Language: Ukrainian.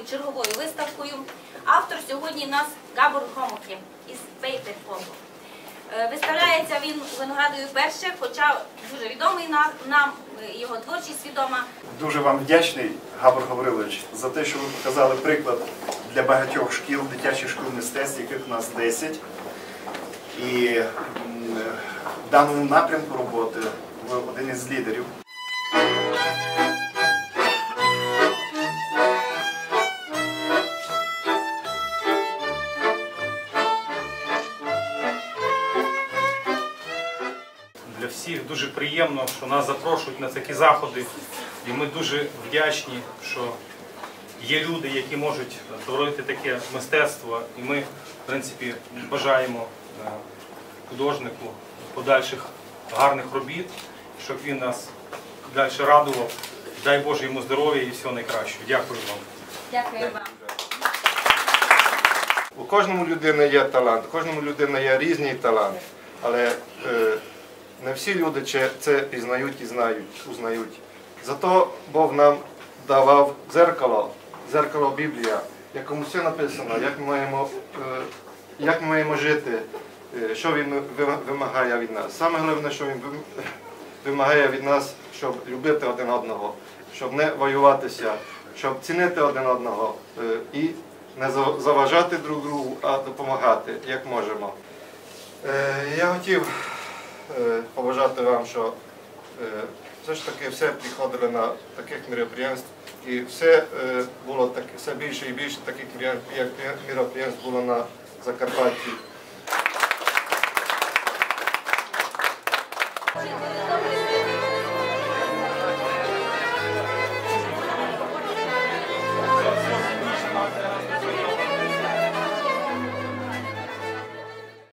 черговою виставкою. Автор сьогодні у нас Габор Хомохи із Пейтерфонду. Виставляється він у Виноградові вперше, хоча дуже відомий нам, його творчість відома. Дуже вам вдячний, Габор Гаврилович, за те, що ви показали приклад для багатьох шкіл, дитячих шкіл мистецтв, яких у нас 10. І в даному напрямку роботи ви один із лідерів. Для всіх дуже приємно, що нас запрошують на такі заходи, і ми дуже вдячні, що є люди, які можуть творити таке мистецтво, і ми, в принципі, бажаємо художнику подальших гарних робіт, щоб він нас далі радував. Дай Боже йому здоров'я і всього найкращого. Дякую вам. Дякую вам. У кожному людини є талант, у кожному людини є різний талант, але не всі люди це пізнають і узнають. Зато Бог нам давав дзеркало Біблія, в якому все написано, як ми маємо жити, що Він вимагає від нас. Саме головне, що Він вимагає від нас, щоб любити один одного, щоб не воюватися, щоб цінити один одного і не заважати друг другу, а допомагати, як можемо. Я хотів побажати вам, що все ж таки все приходили на таких мероприємств, і все було все більше і більше таких мероприємств було на Закарпатті.